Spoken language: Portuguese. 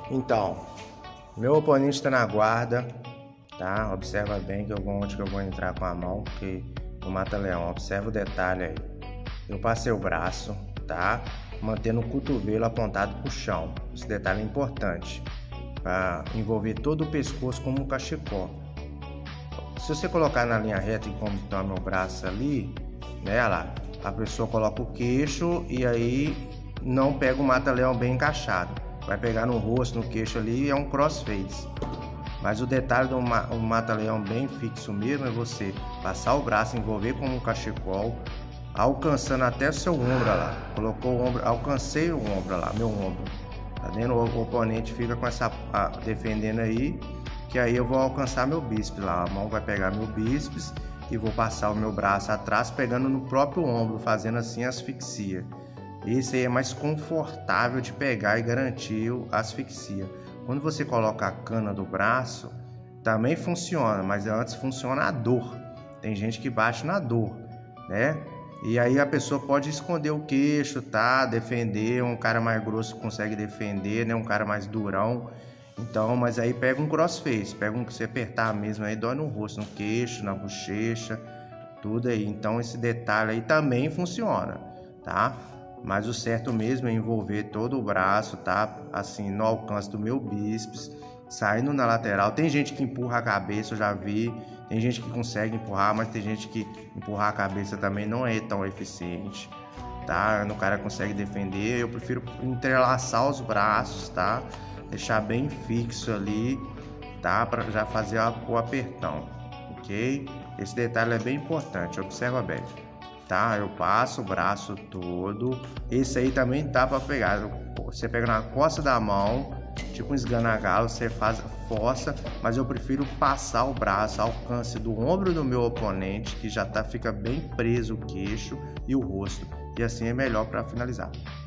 Então, meu oponente está na guarda, tá? Observa bem onde que eu vou entrar com a mão, porque o mata-leão, observa o detalhe aí. Eu passei o braço, tá? Mantendo o cotovelo apontado para o chão. Esse detalhe é importante, para envolver todo o pescoço como um cachecol. Se você colocar na linha reta, como está meu braço ali, né, lá, a pessoa coloca o queixo e aí não pega o mata-leão bem encaixado. Vai pegar no rosto, no queixo ali e é um crossface. Mas o detalhe do mata-leão bem fixo mesmo é você passar o braço, envolver como um cachecol, alcançando até o seu ombro lá. Colocou o ombro, alcancei o ombro lá, meu ombro. Tá vendo? O oponente fica com essa defendendo aí, que aí eu vou alcançar meu bíceps lá. A mão vai pegar meu bíceps e vou passar o meu braço atrás, pegando no próprio ombro, fazendo assim asfixia. Esse aí é mais confortável de pegar e garantir a asfixia. Quando você coloca a cana do braço, também funciona, mas antes funciona a dor. Tem gente que bate na dor, né? E aí a pessoa pode esconder o queixo, tá? Defender, um cara mais grosso consegue defender, né? Um cara mais durão. Então, mas aí pega um crossface, pega um que você apertar mesmo aí, dói no rosto, no queixo, na bochecha, tudo aí. Então esse detalhe aí também funciona, tá? Mas o certo mesmo é envolver todo o braço, tá? Assim, no alcance do meu bíceps, saindo na lateral. Tem gente que empurra a cabeça, eu já vi. Tem gente que consegue empurrar, mas tem gente que empurrar a cabeça também não é tão eficiente, tá? O cara consegue defender. Eu prefiro entrelaçar os braços, tá? Deixar bem fixo ali, tá? Para já fazer o apertão, ok? Esse detalhe é bem importante, observa bem. Tá? Eu passo o braço todo. Esse aí também dá para pegar. Você pega na costa da mão, tipo um esganagalo, você força, mas eu prefiro passar o braço ao alcance do ombro do meu oponente, que já fica bem preso o queixo e o rosto. E assim é melhor para finalizar.